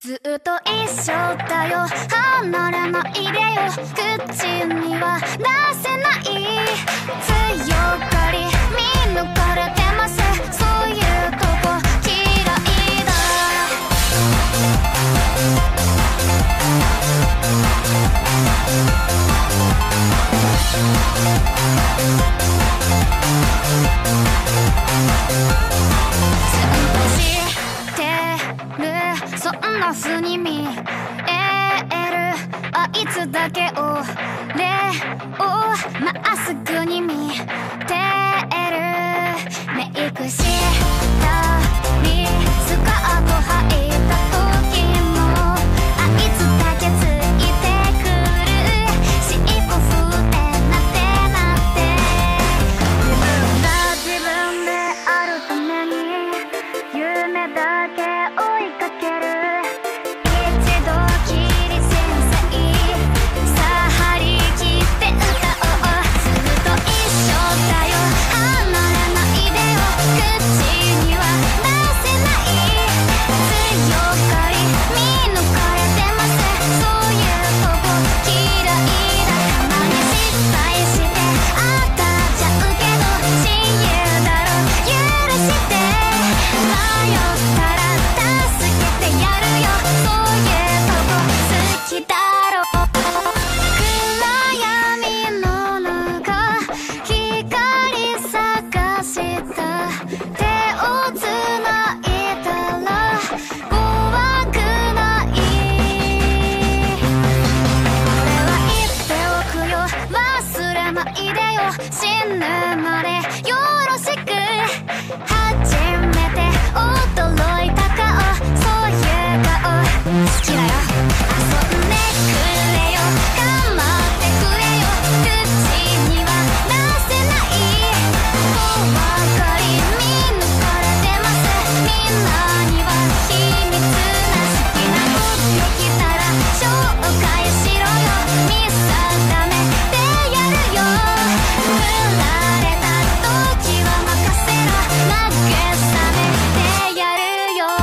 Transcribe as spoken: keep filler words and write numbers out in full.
ずっと一緒だよ、離れないでよ。口には出せない強がり見抜かれてます。そういうとこ嫌いだ。そんな風に見えるあいつだけを礼をまっすぐに見てる。メイクしたりスカート履いた時もあいつだけついてくる。尻尾振ってなってなって自分が自分であるために夢だけ追いかける。死ぬまでよろしく。初めて驚いた顔、そういう顔好きだよ。遊んでくれよ、頑張ってくれよ。口には出せない怖がり見抜かれてます。みんなには秘密な好きなこと来たら紹介しろよ。見定めてやるよ。振られた時は任せろ、慰めてやるよ。